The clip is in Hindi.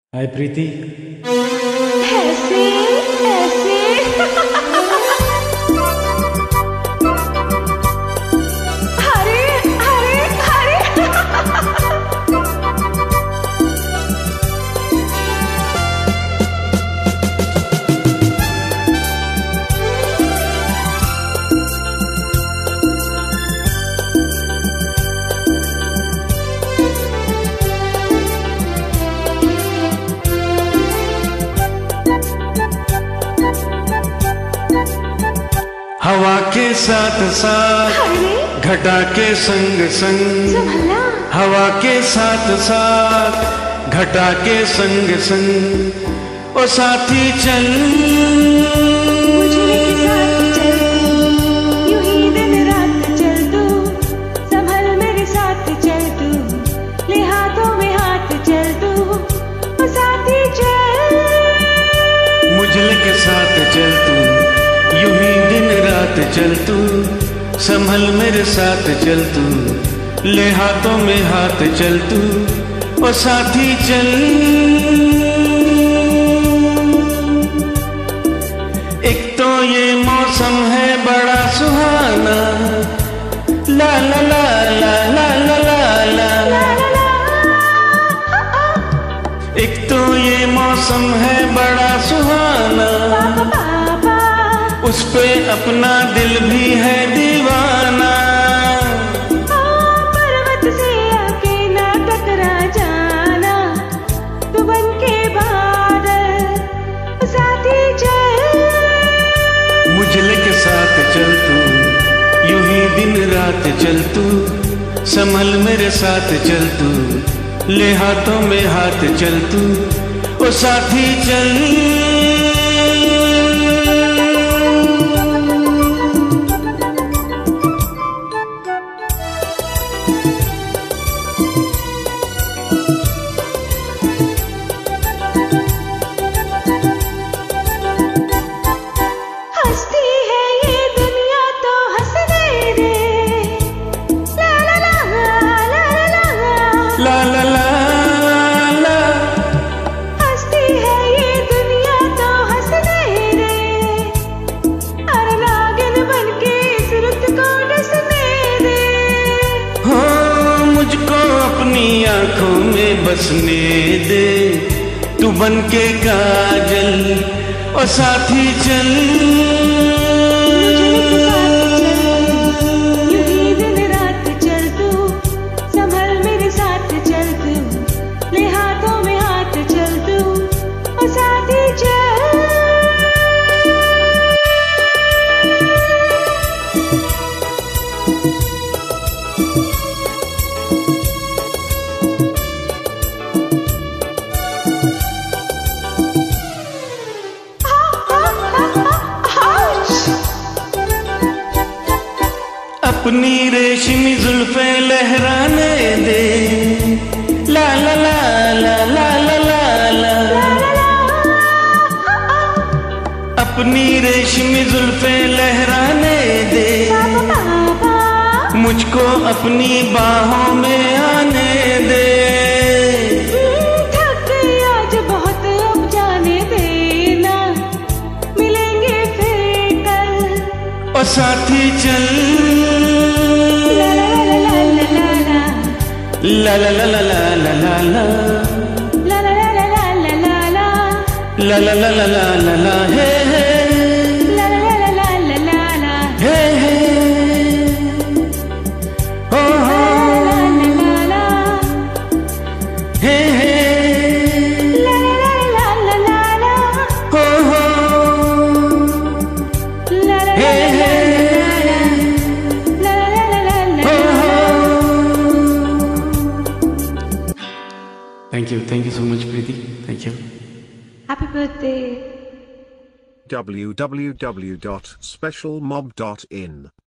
हाय प्रीति। ऐसे ऐसे हरे हरे हरे हवा के साथ साथ घटा के संग संग, हवा के साथ साथ घटा के संग संग, ओ साथी चल मुझे साथ चल तू, यूं ही दिन रात चल तू, संभल मेरे साथ चल तू, ले हाथों में हाथ चल तू, ओ साथी चल मुझे के साथ चल तू, यूं ही दिन रात चल तू, संभल मेरे साथ चल तू, ले हाथों में हाथ चल तू, ओ साथी चल। एक तो ये मौसम है बड़ा सुहाना, ला ला ला ला ला ला ला ला। एक तो ये मौसम है बड़ा सुहाना, उस पे अपना दिल भी है दीवाना। पर्वत से आके ना टकरा जाना, तू बन के बादल साथी चल मुझे के साथ चल तू, यूं ही दिन रात चल तू, संभल मेरे साथ चल तू, ले हाथों में हाथ चल तू, ओ साथी चल। ला ला ला ला हंसती है ये दुनिया तो हंसने दे, अरे नागिन बन के इस रुत को डसने दे। हो मुझको अपनी आंखों में बसने दे, तू बन के काजल, ओ साथी चल अपनी रेशमी जुल्फे लहराने दे, ला ला ला ला ला ला ला ला। अपनी रेशमी जुल्फे लहराने दे, मुझको अपनी बाहों में आने दे। थक आज बहुत अब जाने देना, मिलेंगे फिर कल, ओ साथी चल ला ला ला ला ला ला ला ला ला ला ला ला ला हे हे ला ला ला ला ला ला ला हे हे हो हो ला ला हे हे ला ला ला ला ला हो हो ला ला हे हे ला ला ला ला। Thank you so much, Preeti. Thank you. Happy birthday. www.specialmob.in